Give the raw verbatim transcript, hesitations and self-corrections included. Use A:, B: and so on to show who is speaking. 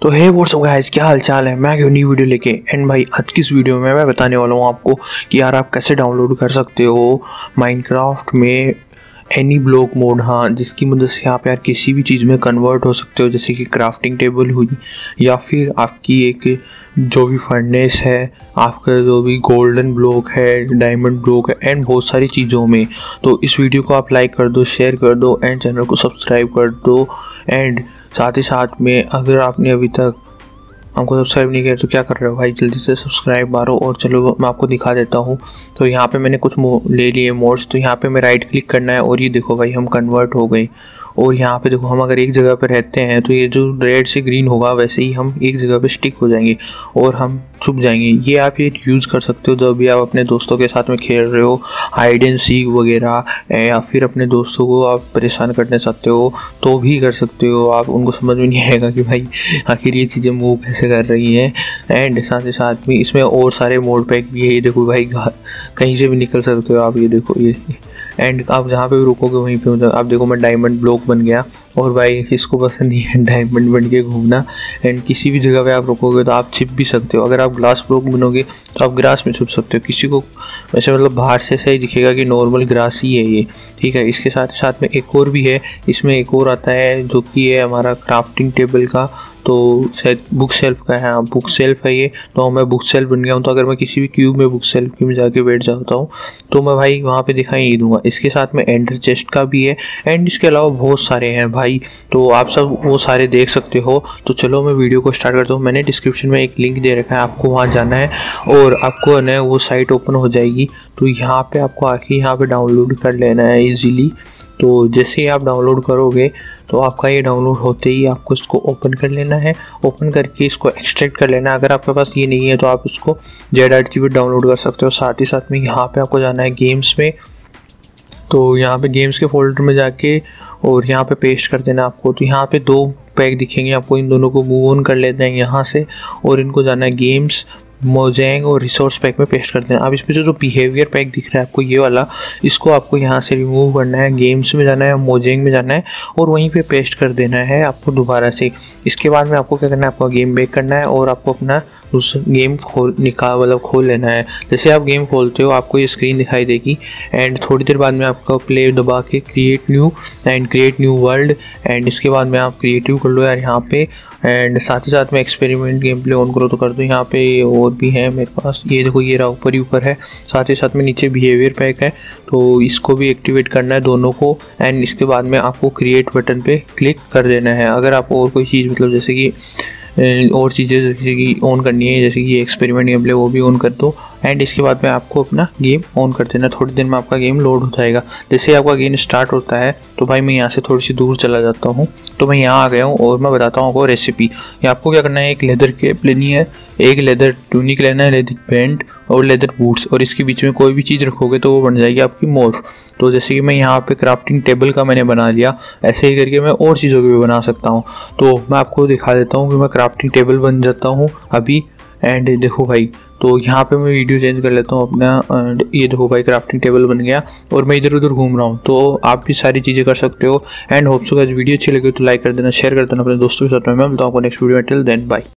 A: तो हे WhatsApp guys, क्या हाल चाल है। मैं क्यों नई वीडियो लेके एंड भाई आज की इस वीडियो में मैं बताने वाला हूँ आपको कि यार आप कैसे डाउनलोड कर सकते हो माइनक्राफ्ट में एनी ब्लॉक मोड। हाँ, जिसकी मदद से आप यार किसी भी चीज़ में कन्वर्ट हो सकते हो, जैसे कि क्राफ्टिंग टेबल हुई या फिर आपकी एक जो भी फर्नेस है, आपका जो भी गोल्डन ब्लॉक है, डायमंड ब्लॉक है एंड बहुत सारी चीज़ों में। तो इस वीडियो को आप लाइक कर दो, शेयर कर दो एंड चैनल को सब्सक्राइब कर दो। एंड साथ ही साथ में अगर आपने अभी तक हमको सब्सक्राइब नहीं किया तो क्या कर रहे हो भाई, जल्दी से सब्सक्राइब मारो। और चलो मैं आपको दिखा देता हूँ। तो यहाँ पे मैंने कुछ ले लिए मोड्स, तो यहाँ पे मैं राइट क्लिक करना है और ये देखो भाई हम कन्वर्ट हो गए। और यहाँ पे देखो हम अगर एक जगह पे रहते हैं तो ये जो रेड से ग्रीन होगा वैसे ही हम एक जगह पे स्टिक हो जाएंगे और हम छुप जाएंगे। ये आप ये यूज़ कर सकते हो जब भी आप अपने दोस्तों के साथ में खेल रहे हो, हाइड एंड सीक वगैरह, या फिर अपने दोस्तों को आप परेशान करना चाहते हो तो भी कर सकते हो। आप उनको समझ में नहीं आएगा कि भाई आखिर ये चीज़ें मूव कैसे कर रही हैं। एंड साथ ही साथ में इसमें और सारे मोड पैक भी है। ये देखो भाई कहीं से भी निकल सकते हो आप, ये देखो ये। एंड आप जहाँ पे भी रुकोगे वहीं पे हो। आप देखो मैं डायमंड ब्लॉक बन गया और भाई किसको पसंद नहीं है डायमंड बन के घूमना। एंड किसी भी जगह पे आप रुकोगे तो आप छिप भी सकते हो। अगर आप ग्लास ब्लॉक बनोगे तो आप ग्रास में छुप सकते हो। किसी को वैसे मतलब बाहर से सही दिखेगा कि नॉर्मल ग्रास ही है ये, ठीक है। इसके साथ साथ में एक और भी है, इसमें एक और आता है जो कि है हमारा क्राफ्टिंग टेबल का, तो शायद बुक सेल्फ का है। हाँ, बुक सेल्फ है ये। तो मैं बुक सेल्फ बन गया हूँ। तो अगर मैं किसी भी क्यूब में बुक सेल्फ में जाके बैठ जाता हूँ तो मैं भाई वहाँ पे दिखाई नहीं दूंगा। इसके साथ में एंडर चेस्ट का भी है एंड इसके अलावा बहुत सारे हैं भाई, तो आप सब वो सारे देख सकते हो। तो चलो मैं वीडियो को स्टार्ट करता हूँ। मैंने डिस्क्रिप्शन में एक लिंक दे रखा है, आपको वहाँ जाना है और आपको ना वो साइट ओपन हो जाएगी। तो यहाँ पे आपको आके यहाँ पे डाउनलोड कर लेना है ईजीली। तो जैसे ही आप डाउनलोड करोगे तो आपका ये डाउनलोड होते ही आपको इसको ओपन कर लेना है। ओपन करके इसको एक्सट्रैक्ट कर लेना है। अगर आपके पास ये नहीं है तो आप उसको जेड आर्चिव डाउनलोड कर सकते हो। साथ ही साथ में यहाँ पे आपको जाना है गेम्स में। तो यहाँ पे गेम्स के फोल्डर में जाके और यहाँ पे पेस्ट कर देना आपको। तो यहाँ पे दो पैक दिखेंगे आपको, इन दोनों को मूव ऑन कर लेना है यहाँ से और इनको जाना है गेम्स, मोजेंग और रिसोर्स पैक में पेस्ट कर देना। अब इसमें जो जो बिहेवियर पैक दिख रहा है आपको ये वाला, इसको आपको यहाँ से रिमूव करना है। गेम्स में जाना है, मोजेंग में जाना है और वहीं पे पेस्ट कर देना है आपको दोबारा से। इसके बाद में आपको क्या करना है, आपको गेम बैक करना है और आपको अपना उस गेम खोल निकाल मतलब खोल लेना है। जैसे आप गेम खोलते हो आपको ये स्क्रीन दिखाई देगी एंड थोड़ी देर बाद में आपका प्ले दबा के create new and create new world and इसके बाद में आप क्रिएटिव कर लो यार यहाँ पे। एंड साथ ही साथ में एक्सपेरिमेंट गेम प्ले ऑन करो तो कर दो। यहाँ पे और भी है मेरे पास, ये देखो ये रहा ऊपर ही ऊपर है। साथ ही साथ में नीचे बिहेवियर पैक है, तो इसको भी एक्टिवेट करना है दोनों को। एंड इसके बाद में आपको क्रिएट बटन पे क्लिक कर देना है। अगर आपको और कोई चीज़ मतलब जैसे कि और चीज़ें जैसे कि ऑन करनी है, जैसे कि एक्सपेरिमेंट गेम प्ले, वो भी ऑन कर दो। एंड इसके बाद में आपको अपना गेम ऑन कर देना। थोड़ी देर में आपका गेम लोड हो जाएगा। जैसे आपका गेम स्टार्ट होता है तो भाई मैं यहाँ से थोड़ी सी दूर चला जाता हूँ। तो मैं यहाँ आ गया हूँ और मैं बताता हूँ आपको रेसिपी। ये आपको क्या करना है, एक लेदर कैप लेनी है, एक लेदर टूनिक लेना है, लेदर पैंट और लेदर बूट्स, और इसके बीच में कोई भी चीज़ रखोगे तो वो बन जाएगी आपकी मोर। तो जैसे कि मैं यहाँ पे क्राफ्टिंग टेबल का मैंने बना लिया, ऐसे ही करके मैं और चीज़ों की भी बना सकता हूँ। तो मैं आपको दिखा देता हूँ कि मैं क्राफ्टिंग टेबल बन जाता हूँ अभी। एंड देखो भाई, तो यहाँ पे मैं वीडियो चेंज कर लेता हूँ अपना। एंड ये देखो भाई क्राफ्टिंग टेबल बन गया और मैं इधर उधर घूम रहा हूँ। तो आप भी सारी चीज़ें कर सकते हो। And hope so guys video अच्छी लगी तो लाइक कर देना, शेयर कर देना अपने दोस्तों के साथ में। मैं मिलता हूँ आपको नेक्स्ट वीडियो में। Till then bye.